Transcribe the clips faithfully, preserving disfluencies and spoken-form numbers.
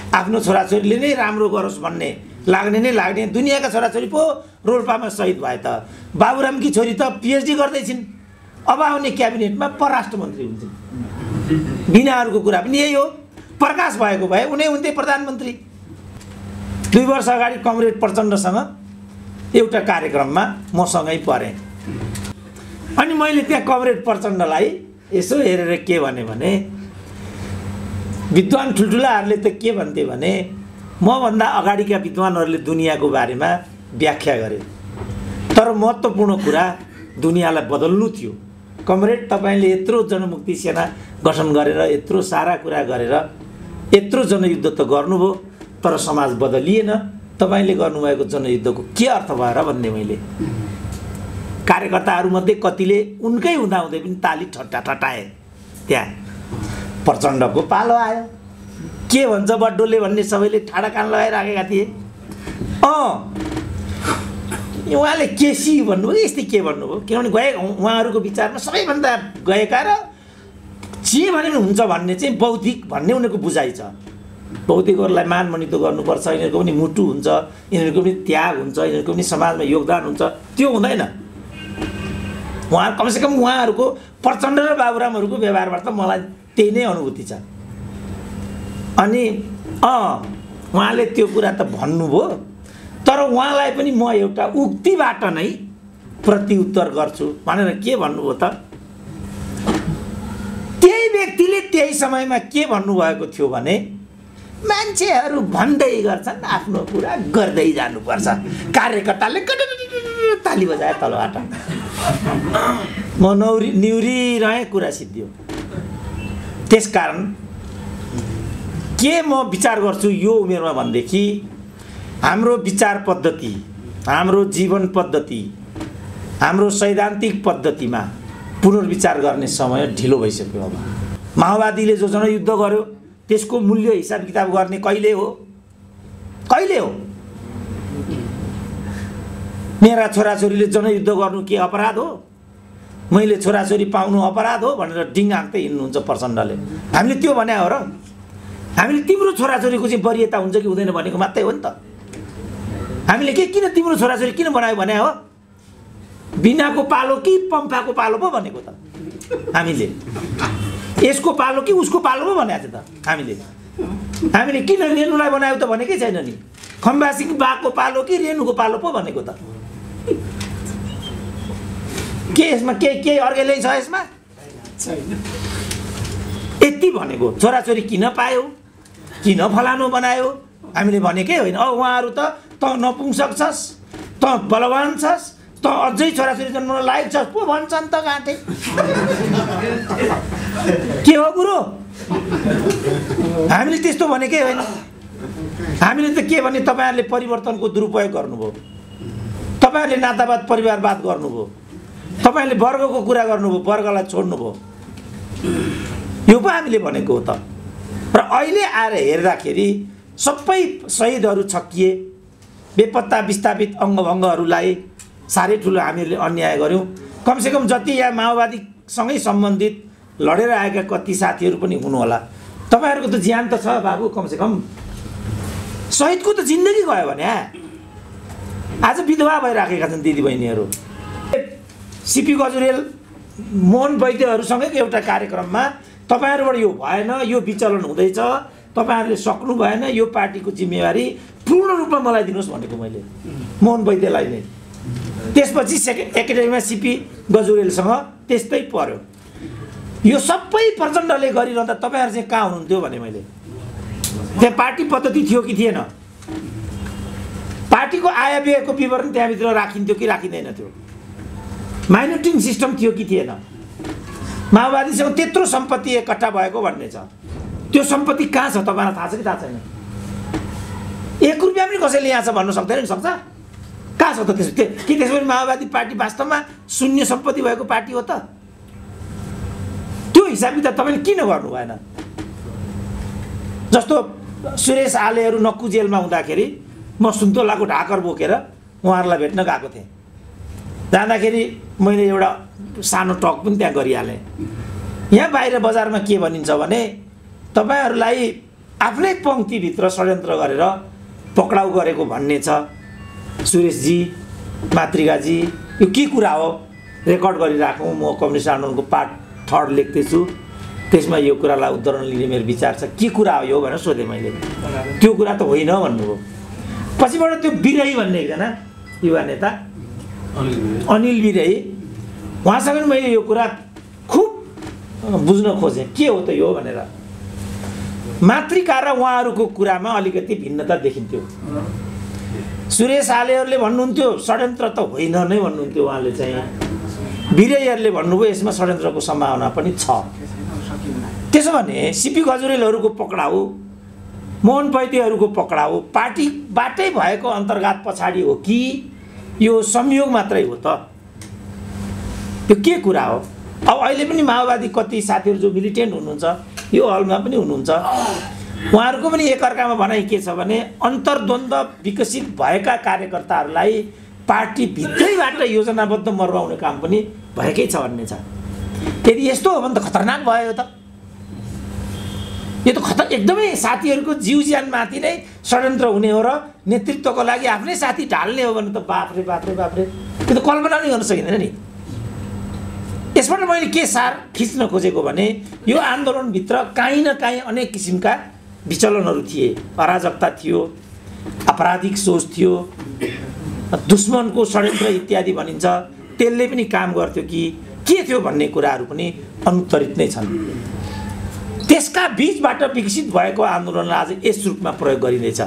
आफ्नो छोराछोरीले नै राम्रो गरोस् भन्ने लाग्ने नै लाग्ने दुनियाँका छोराछोरी पो रोल्पामा शहीद भए त बाबुरामकी छोरी त पिएचडी गर्दैछिन् अब आउने क्याबिनेटमा परराष्ट्र मन्त्री हुन्छन् बिनाहरूको कुरा पनि यही हो प्रकाश भएको भए उनी हुन्थे प्रधानमन्त्री दुई वर्ष अगाडि कमरेड प्रचण्डसँग एउटा कार्यक्रममा मसँगै परेँ अनि मैले त्यहाँ कमरेड प्रचण्डलाई यसो हेरेर के भने भने विद्वान ठुल्ठुलाहरूले त के भन्थे भने मभन्दा अगाडिका विद्वानहरूले दुनियाँको बारेमा व्याख्या गरे तर महत्त्वपूर्ण कुरा दुनियाँलाई बदल्नु थियो कमरेड तपाईँले यत्रो जनमुक्ति सेना गठन गरेर यत्रो सारा कुरा गरेर यत्रो जनयुद्ध त गर्नुभयो तर समाज बदलिएन तपाईँले गर्नुभएको जनयुद्धको के अर्थ भएर भन्ने मैले कार्यकर्ताहरूमध्ये कतिले उनकै हुँदाहुँदै पनि ताली ठट्टा ठट्टाए त्यहाँ प्रचण्डको पालो आयो के भन्छ बड्डोले भन्ने सबैले ठाडा कान लगाइराखेका थिए अँ उहाँले केसी भन्नुभयो यस्तै के भन्नुभयो किनभने गए उहाँहरूको विचारमा सबैभन्दा गएका र जे भने पनि हुन्छ भन्ने चाहिँ बौद्धिक भन्ने उनीहरूको बुझाइ छ बौद्धिकहरूलाई मानमनितो गर्नुपर्छ यिनीहरूको पनि मुटु हुन्छ यिनीहरूको पनि त्याग हुन्छ यिनीहरूको पनि समाजमा योगदान हुन्छ त्यो हुँदैन उहाँ कमसेकम उहाँहरूको प्रचण्ड र बाबुरामहरूको व्यवहारबाट त मलाई त्यही नै अनुभूति छ अनि अँ उहाँले त्यो कुरा त भन्नुभयो तर उहाँलाई पनि म एउटा उक्तिबाट नै प्रतिउत्तर गर्छु भनेर के भन्नुभयो त त्यही व्यक्तिले त्यही समयमा के भन्नुभएको थियो भने मान्छेहरू भन्दै गर्छन् आफ्नो कुरा गर्दै जानुपर्छ कार्यकर्ताले ताली बजाए तलबाट म नौरी निउरिरहेँ कुरा सिद्धियो त्यसकारण के म विचार गर्छु यो उमेरमा भनेदेखि हाम्रो विचार पद्धति हाम्रो जीवन पद्धति हाम्रो सैद्धान्तिक पद्धतिमा पुनर्विचार गर्ने समय ढिलो भइसक्यो अब माओवादीले जो जनयुद्ध गर्यो त्यसको मूल्य हिसाब किताब गर्ने कहिले हो कहिले हो मेरा छोराछोरीले जनयुद्ध गर्नु के अपराध हो मैले छोराछोरी पाउनु अपराध हो भनेर डिङ हाँक्दै हिँड्नुहुन्छ प्रचण्डले हामीले त्यो भने हो र हामीले तिम्रो छोराछोरीको चाहिँ वरियता हुन्छ कि हुँदैन भनेको मात्रै हो नि त हामीले के किन तिम्रो छोराछोरी किन बनायो भने हो बिनाको पालो कि पम्फाको पालो पो भनेको त हामीले यसको पालो कि उसको पालो पो भनेको थियो त हामीले हामीले किन रेणुलाई बनायो त भनेकै छैन नि खम्बासी बाको पालो कि रेणुको पालो पो भनेको त के यसमा के के अर्गेलै छ यसमा यति भनेको छोराछोरी किन पायो किन फलानु बनायो हामीले भनेकै होइन अ उहाँहरू त त नपुंसक छस् त बलवान छस् त अझै छोराछोरी जन्मन लायक छस् पो भन्छन् त गाँठे के हो कुरो हामीले त्यस्तो भनेकै होइन हामीले त के भने तपाईँहरूले परिवर्तनको दुरुपयोग गर्नुभयो तपाईँहरूले नातावाद परिवारवाद गर्नुभयो तपाईँहरूले वर्गको कुरा गर्नुभयो वर्गलाई छोड्नुभयो यो पो हामीले भनेको हो त र अहिले आएर हेर्दाखेरि सबै शहीदहरू छक्किए बेपत्ता विस्थापित अङ्गभङ्गहरूलाई साह्रै ठुलो हामीहरूले अन्याय गऱ्यौँ कमसेकम जति यहाँ माओवादीसँगै सम्बन्धित लडेर आएका कति साथीहरू पनि हुनुहोला तपाईँहरूको त ज्यान त छ बाबु कमसेकम शहीदको त जिन्दगी गयो भने आज विधवा भइराखेका छन् दिदीबहिनीहरू सिपी गजुरेल मोहन वैद्यहरूसँगै एउटा कार्यक्रममा तपाईँहरूबाट यो भएन यो विचलन हुँदैछ तपाईँहरूले सक्नु भएन यो पार्टीको जिम्मेवारी पूर्ण रूपमा मलाई दिनुहोस् भनेको मैले मोहन वैद्यलाई नै त्यसपछि सेकेन्ड एकाडेमीमा सिपी गजुरेलसँग त्यस्तै पर्यो यो सबै प्रचण्डले गरिरहँदा तपाईँहरू चाहिँ कहाँ हुनुहुन्थ्यो भने मैले त्यहाँ पार्टी पद्धति थियो कि थिएन पार्टीको आय व्ययको विवरण त्यहाँभित्र राखिन्थ्यो कि राखिँदैन थियो माइनोरिटी सिस्टम थियो कि थिएन माओवादीसँग त्यत्रो सम्पत्ति एकट्ठा भएको भन्ने छ त्यो सम्पत्ति कहाँ छ तपाईँलाई थाहा छ कि थाहा छैन एक रुपियाँ पनि कसैले यहाँ छ भन्न सक्दैन नि सक्छ कहाँ छ त त्यसो के त्यसो भने माओवादी पार्टी वास्तवमा शून्य सम्पत्ति भएको पार्टी हो त त्यो हिसाब किताब तपाईँले किन गर्नु भएन जस्तो सुरेश आलेहरू नक्कु जेलमा हुँदाखेरि म सुन्तोलाको ढाकर बोकेर उहाँहरूलाई भेट्न गएको थिएँ जाँदाखेरि मैले एउटा सानो टक पनि त्यहाँ गरिहालेँ यहाँ बाहिर बजारमा के भनिन्छ भने तपाईँहरूलाई आफ्नै पङ्क्तिभित्र षड्यन्त्र गरेर पक्राउ गरेको भन्ने छ। सुरेशजी, मातृकाजी, यो के कुरा हो? रेकर्ड गरिराखौँ। म कम्युनिस्ट आन्दोलनको पार्ट थर्ड लेख्दैछु, त्यसमा यो कुरालाई उद्धरण लिने मेरो विचार छ। के कुरा हो यो भनेर सोधेँ मैले। त्यो कुरा त होइन भन्नुभयो। पछिबाट त्यो बिरही भन्ने एकजना युवा नेता अनिल बिरही, उहाँसँग पनि मैले यो कुरा खुब बुझ्न खोजेँ के हो त यो भनेर। मातृका र उहाँहरूको कुरामा अलिकति भिन्नता देखिन्थ्यो। सुरेश आलेहरूले भन्नुहुन्थ्यो षड्यन्त्र त होइन नै भन्नुहुन्थ्यो उहाँले चाहिँ। बिरहीहरूले भन्नुभयो यसमा षड्यन्त्रको सम्भावना पनि छ। त्यसो भने सिपी गजुरेलहरूको पक्राउ, मोहन पैतीहरूको पक्राउ पार्टीबाटै भएको अन्तर्घात पछाडि हो कि यो संयोग मात्रै हो त? यो के कुरा हो? अब अहिले पनि माओवादी कति साथीहरू जो मिलिटेन्ट हुनुहुन्छ यो हलमा पनि हुनुहुन्छ, उहाँहरूको पनि एकअर्कामा भनाइ के छ भने अन्तर्द्वन्द्व विकसित भएका कार्यकर्ताहरूलाई पार्टीभित्रैबाट योजनाबद्ध मर्वाउने काम पनि भएकै छ भन्ने छ। यदि यस्तो हो भने त खतरनाक भयो त। यो त खतर एकदमै साथीहरूको जीव ज्यानमाथि नै षड्यन्त्र हुने हो र नेतृत्वको लागि आफ्नै साथी ढाल्ने हो भने त बाफ्रे बाफ्रे बाफ्रे, त्यो त कल्पना नै गर्न सकिँदैन नि। यसबाट मैले के सार खिच्न खोजेको भने यो आन्दोलनभित्र काहीँ न काहीँ अनेक किसिमका विचलनहरू थिए। अराजकता थियो, आपराधिक सोच थियो, दुश्मनको षड्यन्त्र इत्यादि भनिन्छ, त्यसले पनि काम गर्थ्यो कि के थियो भन्ने कुराहरू पनि अनुत्तरित नै छन्। त्यसका बीचबाट विकसित भएको आन्दोलनलाई आज यस रूपमा प्रयोग गरिँदैछ।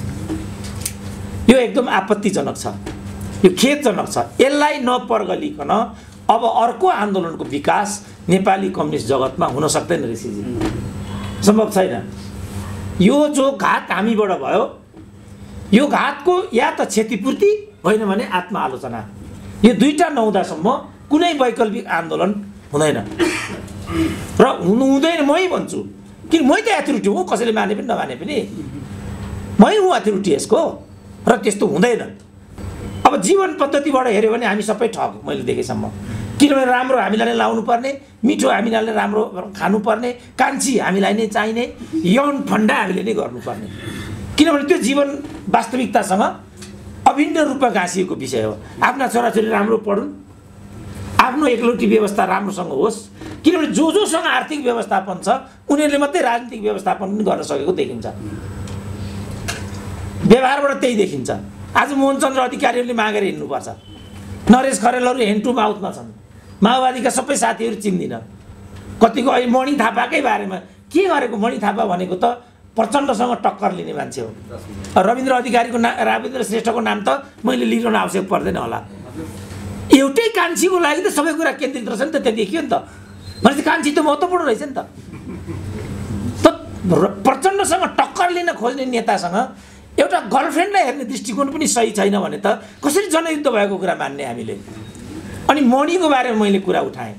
यो एकदम आपत्तिजनक छ, यो खेदजनक छ। यसलाई नपरगलिकन अब अर्को आन्दोलनको विकास नेपाली कम्युनिस्ट जगतमा हुन सक्दैन ऋषिजी, सम्भव छैन। यो जो घात हामीबाट भयो, यो घातको या त क्षतिपूर्ति होइन भने आत्मआलोचना, यो दुईटा नहुँदासम्म कुनै वैकल्पिक आन्दोलन हुँदैन र हुनु हुँदैन। मै भन्छु किन, मै त एथोरिटी हुँ, कसैले माने पनि नमाने पनि मै हुँ एथोरिटी यसको, र त्यस्तो हुँदैन। अब जीवन पद्धतिबाट हेऱ्यो भने हामी सबै ठग मैले देखेसम्म। किनभने राम्रो हामीलाई नै लाउनु पर्ने, मिठो हामीलाई नै राम्रो खानुपर्ने, कान्छी हामीलाई नै चाहिने, यौन फन्डा हामीले नै गर्नुपर्ने, किनभने त्यो जीवन वास्तविकतासँग अभिन्न रूपमा गाँसिएको विषय हो। आफ्ना छोराछोरी राम्रो पढुन्, आफ्नो एकलौटी व्यवस्था राम्रोसँग होस्, किनभने जो जोसँग आर्थिक व्यवस्थापन छ उनीहरूले मात्रै राजनीतिक व्यवस्थापन पनि गर्न सकेको देखिन्छ। व्यवहारबाट त्यही देखिन्छ। आज मोहनचन्द्र अधिकारीहरूले मागेर हिँड्नुपर्छ, नरेश खरेलहरू ह्यान्ड टु माउथमा छन्। माओवादीका सबै साथीहरू चिन्दिनँ, कतिको अहिले मणि थापाकै बारेमा के गरेको। मणि थापा भनेको त प्रचण्डसँग टक्कर लिने मान्छे हो। रविन्द्र अधिकारीको ना रविन्द्र श्रेष्ठको नाम त मैले लिन आवश्यक पर्दैन होला। एउटै कान्छीको लागि त सबै कुरा केन्द्रित रहेछ नि त, त्यहाँ देखियो नि त। भनेपछि कान्छी त महत्त्वपूर्ण रहेछ नि त। त प्रचण्डसँग टक्कर लिन खोज्ने नेतासँग एउटा गर्लफ्रेन्डलाई हेर्ने दृष्टिकोण पनि सही छैन भने त कसरी जनयुद्ध भएको कुरा मान्ने हामीले। अनि मणिको बारेमा मैले कुरा उठाएँ।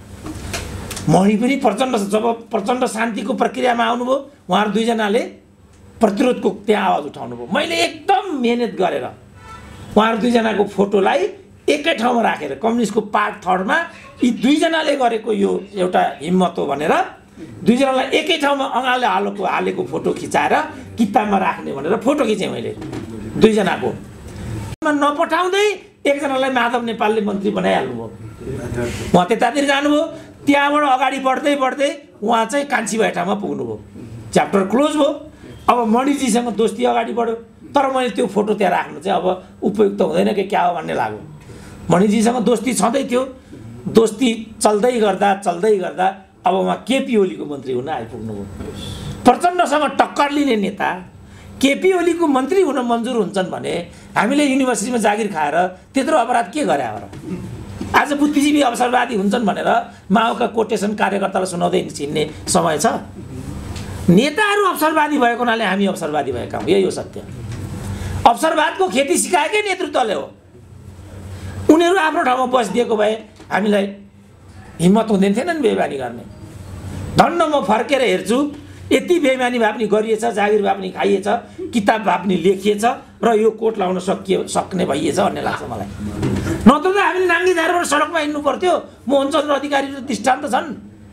मणि पनि प्रचण्ड जब प्रचण्ड शान्तिको प्रक्रियामा आउनुभयो, उहाँहरू दुईजनाले प्रतिरोधको त्यहाँ आवाज उठाउनु भयो। मैले एकदम मेहनत गरेर उहाँहरू दुईजनाको फोटोलाई एकै ठाउँमा राखेर कम्युनिस्टको पार्ट थर्डमा यी दुईजनाले गरेको यो एउटा हिम्मत हो भनेर दुईजनालाई एकै ठाउँमा अँगाले हालेको हालेको फोटो खिचाएर किताबमा राख्ने भनेर फोटो खिचेँ मैले दुईजनाको। नपठाउँदै एकजनालाई माधव नेपालले मन्त्री बनाइहाल्नु भयो। उहाँ त्यतातिर जानुभयो, त्यहाँबाट अगाडि बढ्दै बढ्दै उहाँ चाहिँ कान्छी भए ठाउँमा पुग्नुभयो। च्याप्टर क्लोज भयो। अब मणिजीसँग दोस्ती अगाडि बढ्यो, तर मैले त्यो फोटो त्यहाँ राख्नु चाहिँ अब उपयुक्त हुँदैन कि क्या हो भन्ने लाग्यो। मणिजीसँग दोस्ती छँदै थियो, दोस्ती चल्दै गर्दा चल्दै गर्दा अब उहाँ केपी ओलीको मन्त्री हुन आइपुग्नुभयो। प्रचण्डसँग टक्कर लिने नेता केपी ओलीको मन्त्री हुन मन्जुर हुन्छन् भने हामीले युनिभर्सिटीमा जागिर खाएर त्यत्रो अपराध के गरे हो र? आज बुद्धिजीवी अवसरवादी हुन्छन् भनेर माओका कोटेसन कार्यकर्तालाई सुनाउँदै छिन्ने समय छ। नेताहरू अवसरवादी भएको हुनाले हामी अवसरवादी भएका हौँ, यही हो सत्य। अवसरवादको खेती सिकाएकै नेतृत्वले हो। उनीहरू आफ्नो ठाउँमा बसिदिएको भए हामीलाई हिम्मत हुँदैन थिएन नि बेइमानी गर्ने। धन्न म फर्केर हेर्छु यति बेइमानी भए पनि गरिएछ, जागिर भए पनि खाइएछ, किताब भए पनि लेखिएछ र यो कोट लाउन सकिए सक्ने भइएछ भन्ने लाग्छ मलाई। नत्र त हामीले नाङ्गी झारबाट सडकमा हिँड्नु पर्थ्यो। मोहनचन्द्र अधिकारी दृष्टान्त छन्।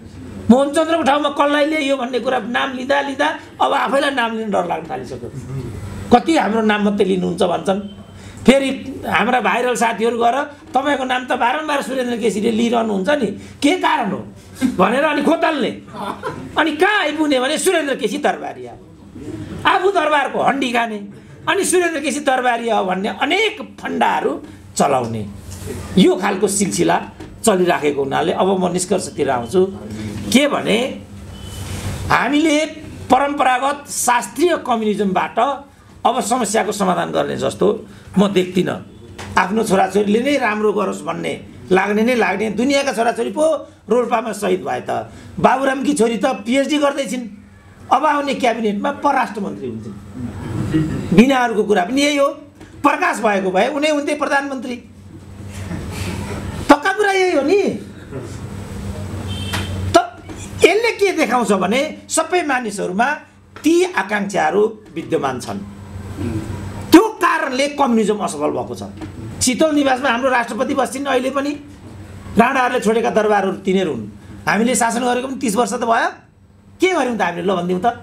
मोहनचन्द्रको ठाउँमा कसलाई ल्याइयो भन्ने कुरा नाम लिँदा लिँदा अब आफैलाई नाम लिन डर लाग्न थालिसक्यो। कति हाम्रो नाम मात्रै लिनुहुन्छ भन्छन्। फेरि हाम्रा भाइरल साथीहरू गएर तपाईँको नाम त बारम्बार सुरेन्द्र केसीले लिइरहनुहुन्छ नि, के कारण हो भनेर अनि खोतल्ने। अनि कहाँ आइपुग्ने भने सुरेन्द्र केसी दरबारिया, आफू दरबारको हन्डी खाने, अनि सुरेन्द्र केसी दरबारिया हो भन्ने अनेक फन्डाहरू चलाउने, यो खालको सिलसिला चलिराखेको हुनाले अब म निष्कर्षतिर आउँछु के भने हामीले परम्परागत शास्त्रीय कम्युनिजमबाट अब समस्याको समाधान गर्ने जस्तो म देख्दिनँ। आफ्नो छोराछोरीले नै राम्रो गरोस् भन्ने लाग्ने नै लाग्ने। दुनियाँका छोराछोरी पो रोल्पामा शहीद भए त। बाबुरामकी छोरी त पिएचडी गर्दैछिन्, अब आउने क्याबिनेटमा परराष्ट्र मन्त्री हुन्छन्। बिनाहरूको कुरा पनि यही हो। प्रकाश भएको भए उनी हुन्थे प्रधानमन्त्री, पक्का कुरा यही हो नि। त यसले के देखाउँछ भने सबै मानिसहरूमा ती आकाङ्क्षाहरू विद्यमान छन्। त्यो कारणले कम्युनिजम असफल भएको छ। शीतल निवासमा हाम्रो राष्ट्रपति बस्छिन् अहिले पनि, राणाहरूले छोडेका दरबारहरू तिनीहरू हुन्। हामीले शासन गरेको पनि तीस वर्ष त भयो, के गर्यौँ त हामीले? ल भनिदिउँ त।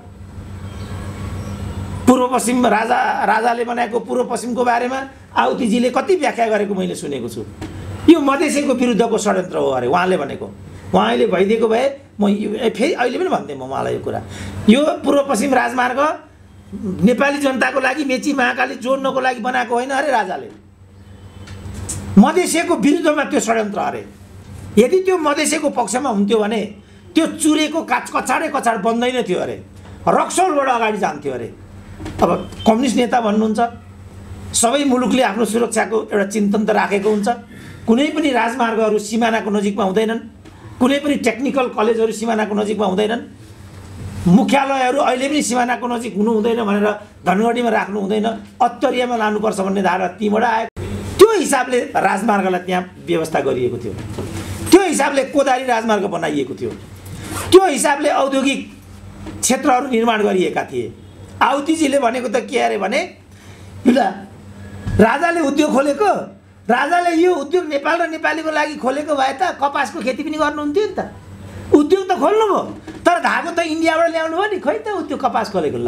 पूर्व पश्चिम राजा राजाले बनाएको पूर्व पश्चिमको बारेमा आउतीजीले कति व्याख्या गरेको मैले सुनेको छु। यो मधेसीको विरुद्धको षड्यन्त्र हो अरे उहाँले भनेको। उहाँले भइदिएको भए म फेरि अहिले पनि भन्थेँ म उहाँलाई यो कुरा। यो पूर्व पश्चिम राजमार्ग नेपाली जनताको लागि मेची महाकाली जोड्नको लागि बनाएको होइन अरे राजाले, मधेसीको विरुद्धमा त्यो षड्यन्त्र अरे। यदि त्यो मधेसीको पक्षमा हुन्थ्यो भने त्यो चुरेको काच कछाडै कछाड बन्दैन थियो अरे, रक्सौलबाट अगाडि जान्थ्यो अरे। अब कम्युनिस्ट नेता भन्नुहुन्छ, सबै मुलुकले आफ्नो सुरक्षाको एउटा चिन्तन त राखेको हुन्छ। कुनै पनि राजमार्गहरू सिमानाको नजिकमा हुँदैनन्, कुनै पनि टेक्निकल कलेजहरू सिमानाको नजिकमा हुँदैनन्, मुख्यालयहरू अहिले पनि सिमानाको नजिक हुनु हुँदैन भनेर धनगढीमा राख्नु हुँदैन, अत्तरियामा लानुपर्छ भन्ने धारा तीबाट आयो। त्यो हिसाबले राजमार्गलाई त्यहाँ व्यवस्था गरिएको थियो, त्यो हिसाबले कोदारी राजमार्ग बनाइएको थियो, त्यो हिसाबले औद्योगिक क्षेत्रहरू निर्माण गरिएका थिए। आउतीजीले भनेको त के अरे भने राजाले उद्योग खोलेको, राजाले यो उद्योग नेपाल र नेपालीको लागि खोलेको भए त कपासको खेती पनि गर्नुहुन्थ्यो नि त। उद्योग त खोल्नु भयो, तर धागो त इन्डियाबाट ल्याउनु भयो नि, खै त उद्योग कपास खोलेको। ल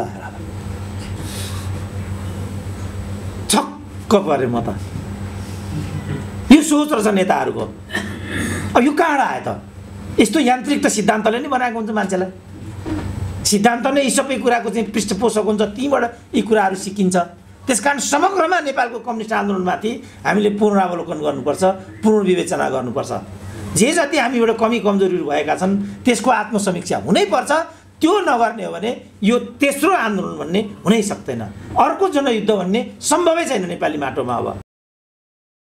छक्क परे म त। यो सोच रहेछ नेताहरूको। अब यो कहाँबाट आयो त? यस्तो यान्त्रिक त सिद्धान्तले नै बनाएको हुन्छ मान्छेलाई। सिद्धान्त नै यी सबै कुराको चाहिँ पृष्ठपोषक हुन्छ, तीबाट यी कुराहरू सिकिन्छ। त्यसकारण समग्रमा नेपालको कम्युनिस्ट आन्दोलनमाथि हामीले पुनरावलोकन गर्नुपर्छ, पुनर्विवेचना गर्नुपर्छ। जे जति हामीबाट कमी कमजोरीहरू भएका छन् त्यसको आत्मसमीक्षा हुनैपर्छ। त्यो नगर्ने हो भने यो तेस्रो आन्दोलन भन्ने हुनै सक्दैन, अर्को जनयुद्ध भन्ने सम्भवै छैन नेपाली माटोमा अब।